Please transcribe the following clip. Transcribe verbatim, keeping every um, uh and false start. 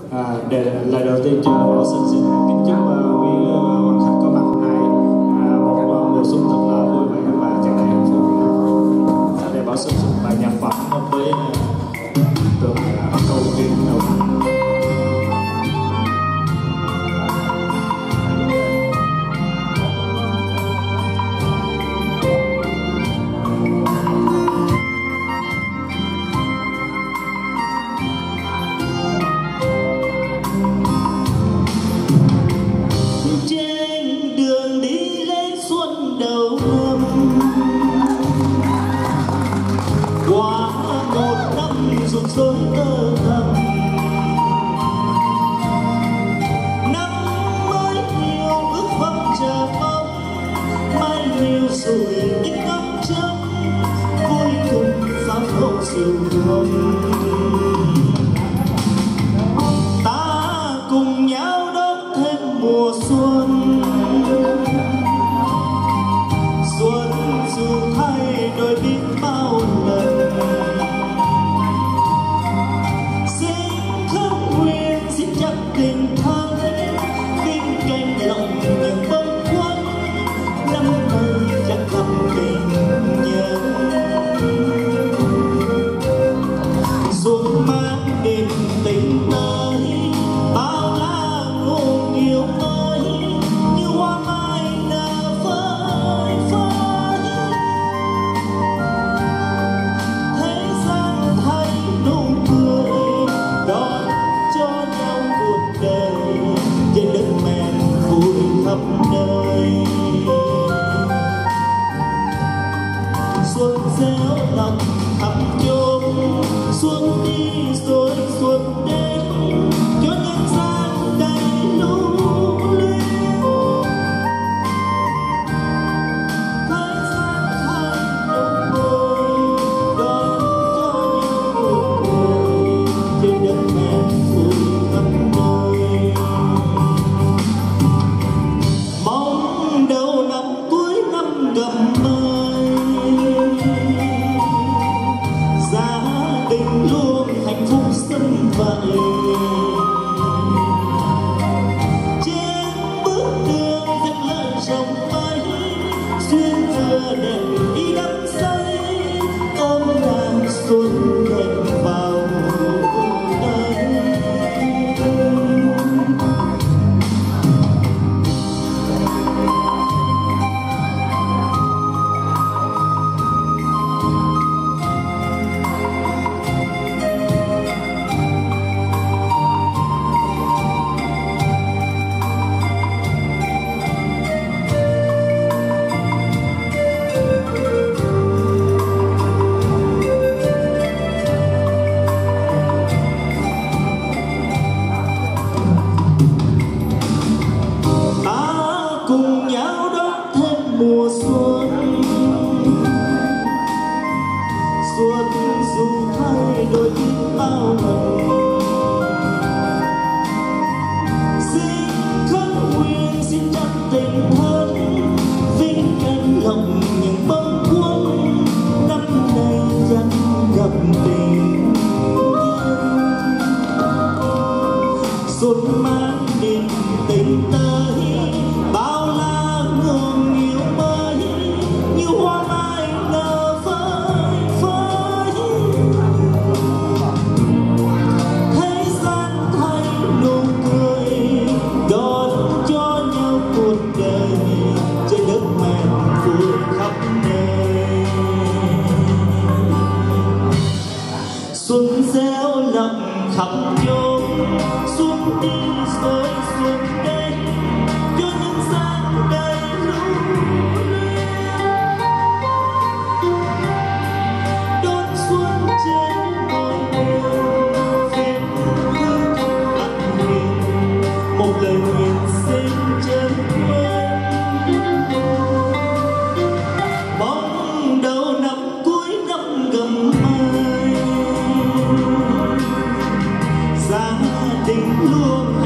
À, để lời đầu tiên cho Bảo Sinh xin kính chúc uh, quý uh, quan khách có mặt hôm nay uh, một uh, mùa xuân thật là vui vẻ và tràn đầy hạnh phúc. Sau đây Bảo Sinh xin bài nhạc phẩm với uh, tượng uh, câu duyên đầu năm. Rồi tơ thầm năm mới nhiều ước vọng chờ mong mai nhiều rồi những ngóng trông vui cùng pháo khẩu diều hồng ta cùng nhau đón thêm mùa xuân xuân dù thay đổi biết bao lần tình thân bên cạnh lòng những bâng khuâng năm nay chắc gặp tình nhân xuân mang đến tình tới bao la ngôn yêu mới như hoa mai nở phơi phới thế gian thấy nụ cười đón cho nhau cuộc đời trên đất mẹ vui khắp nơi xuân réo lòng khắp chốn xuân đi rồi xuân đến cho nhân gian đầy lưu luyến thế gian thay đổi đón cho nhau cuộc đời trên đất mẹ vui khắp nơi mong đầu năm cuối năm gầm mây gia đình luôn hạnh phúc sân vầy trên bước đường thật lợi trồng mây duyên vừa đẹp đi đắm say ôm nàng xuân đẹp vào đây cùng nhau đón thêm mùa xuân xuân dù thay đổi biết bao lần xin khấn nguyện xin chắc tình thân vinh canh lòng những bâng khuâng năm nay chẳng gặp tình xuân mang đến tình tới bao la ngưỡng yêu mới như hoa mai nở phơi phới thế gian thay nụ cười đón cho nhau cuộc đời trên đất mẹ vui khắp nơi xuân réo lòng khắp chốn xuân đi rồi xuân đến cho nhân gian đầy lưu luyến đón xuân trên mọi miền viết thư tặng huyền một lời nguyện xin chân quên mong đầu năm cuối năm gầm mây gia đình luôn